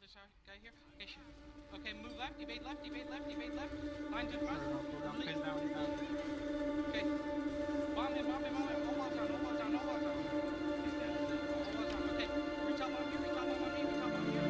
this guy here. Okay, shit. Okay, move left, evade left, evade left, evade left. Lines in front. He's down, he's down. Okay. Bomb him, bomb him, bomb him. All walls down, all walls down, all walls down. He's dead. All walls down. Okay. Retop on me, retop on me, retop on me.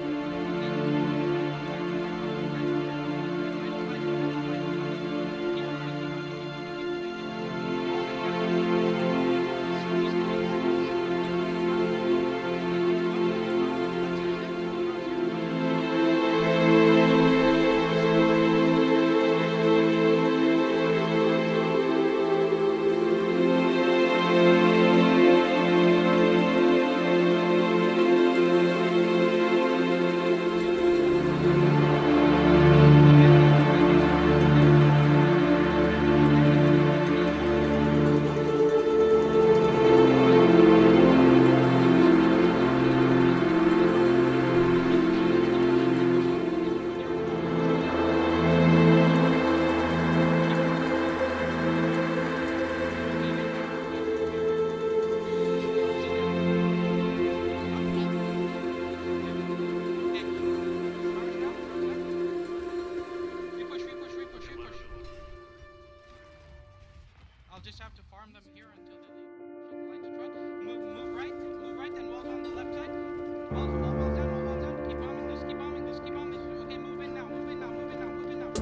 I'll just have to farm them here until they leave. Lines in front. Move right, and walls on the left side. Walls down, walls down. Keep bombing this, keep bombing this, keep bombing this. Okay, move in now, move in now, move in now, move in now.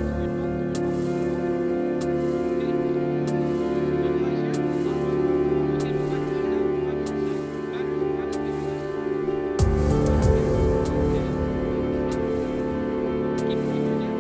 Mobilize here. Okay, move back now. Move back to the side. Batteries, keep moving again.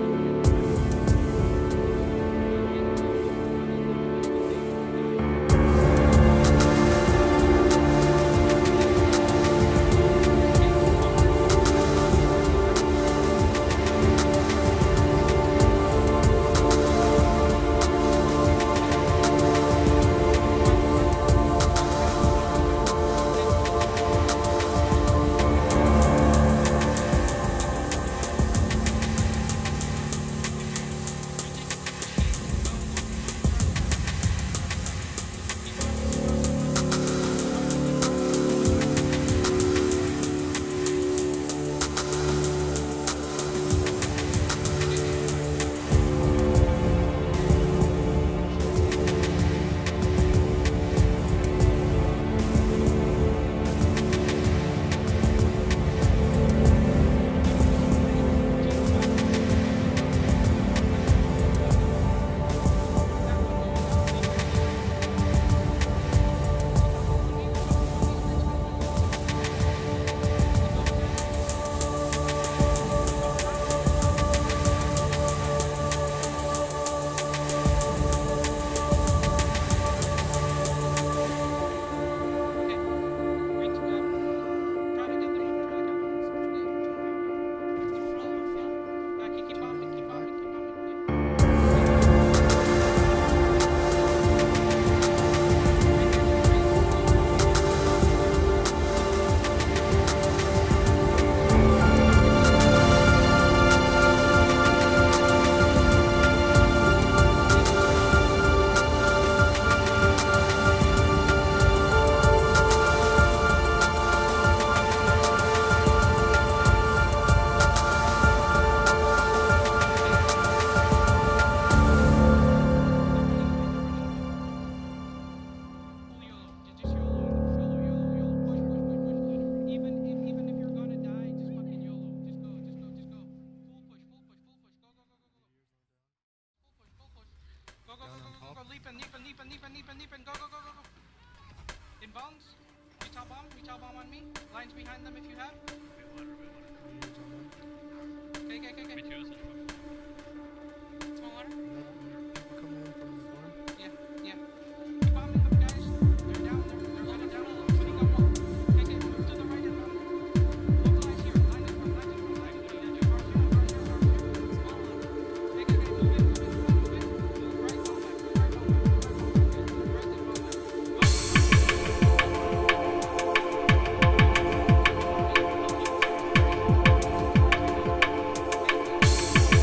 Leap, go. Inbounds. Retail bomb on me. Lines behind them if you have. Okay. Small water. Coming in from the farm. Yeah. Keep bombing them, guys. They're down. They're running down. Putting up wall. Okay, move to the right and bomb. Mobilize here. Line in front. Okay, move in. Move right, bomb back. Move right, bomb back. Go.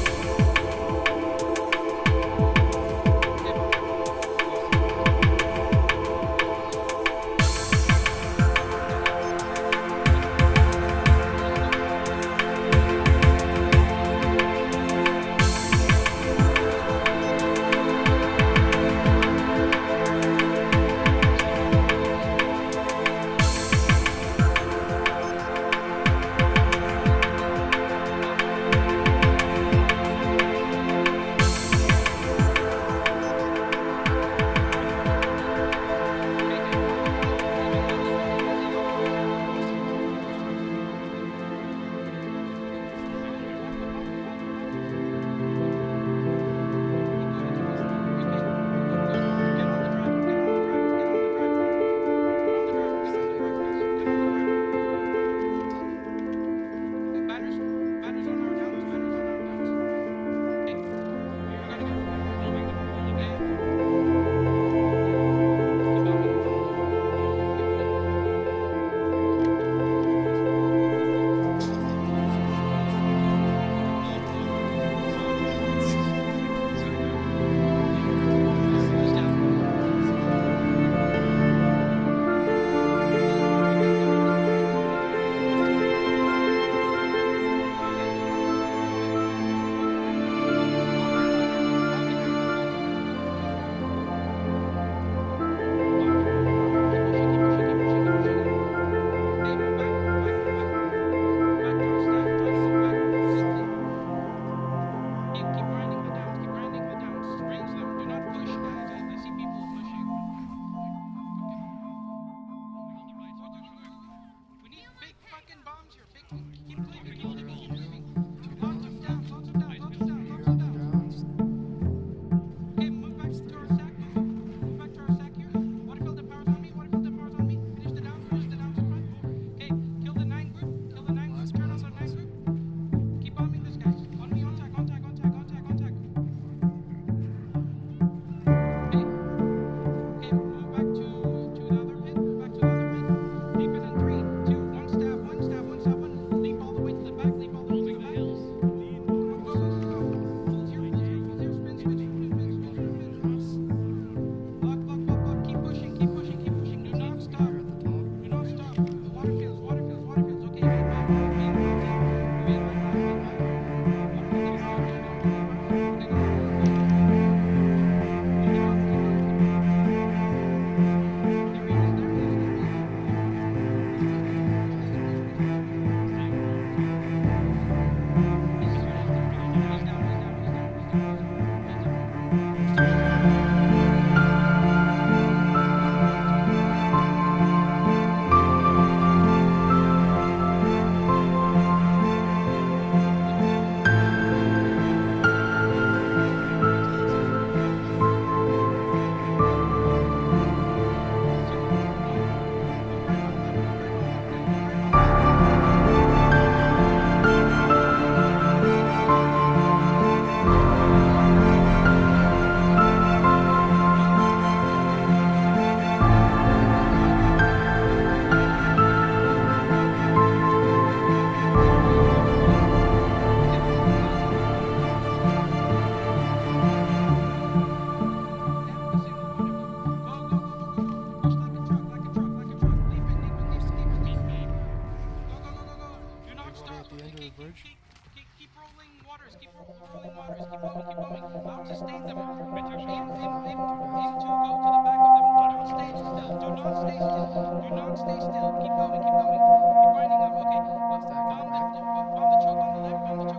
Aim to go to the back of them. Do not stay still. Do not stay still. Do not stay still. Keep going. Keep going. Keep grinding up. Okay. Bomb the choke on the left. Bomb the choke